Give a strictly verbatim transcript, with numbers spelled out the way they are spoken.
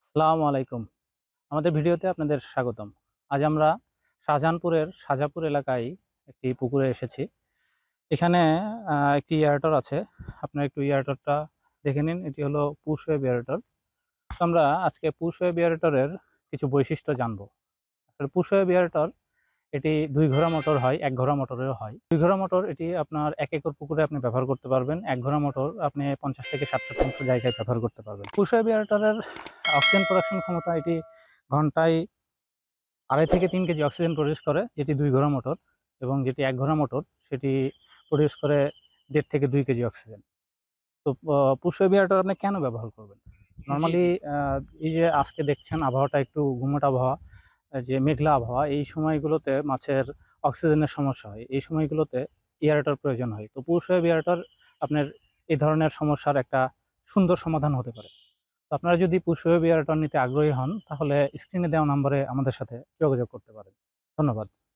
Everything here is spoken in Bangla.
আসসালামু আলাইকুম। আমাদের ভিডিওতে আপনাদের স্বাগতম। আজ আমরা শাহজাহানপুরের শাহজাপুর এলাকায় একটি পুকুরে এসেছি। এখানে আ একটি এয়ারটর আছে। আপনারা একটু এয়ারটরটা দেখে নিন। এটি হলো পুশ ওয়েভ এয়ারটর। তো আমরা আজকে পুশ ওয়েভ এয়ারটরের কিছু বৈশিষ্ট্য জানবো। আসলে পুশ ওয়েভ এয়ারটর এটি দুই ঘোড়া মোটর হয়, এক ঘোড়া মোটরেও হয়। দুই ঘোড়া মোটর এটি আপনার এক একর পুকুরে আপনি ব্যবহার করতে পারবেন। এক ঘোড়া মোটর আপনি পঞ্চাশ থেকে ষাট শতাংশ জায়গায় ব্যবহার করতে পারবেন। পুশ ওয়েভ এয়ারটরের অক্সিজেন প্রোডাকশন ক্ষমতা এটি ঘন্টায় আড়াই থেকে তিন কেজি অক্সিজেন প্রডিউস করে, যেটি দুই ঘোড়া মোটর, এবং যেটি এক ঘোড়া মোটর সেটি প্রডিউস করে দেড় থেকে দুই কেজি অক্সিজেন। তো আ পুশ ওয়েভ এয়ারটর আপনি কেন ব্যবহার করবেন? জি, নরমালি জি। আ এই যে আজকে দেখছেন আবহাওয়াটা একটু গুমোট আবহাওয়া, আ যে মেঘলা আবহাওয়া, এই সময়গুলোতে মাছের অক্সিজেনের সমস্যা হয়। এই সময়গুলোতে এয়ারেটর প্রয়োজন হয়। তো পুশ ওয়েভ এয়ারেটর আপনার এই ধরনের সমস্যার একটা সুন্দর সমাধান হতে পারে। তো আপনারা যদি পুশ ওয়েব এয়ারটর নিতে আগ্রহী হন, তাহলে স্ক্রিনে দেওয়া নম্বরে আমাদের সাথে যোগাযোগ করতে পারেন। ধন্যবাদ।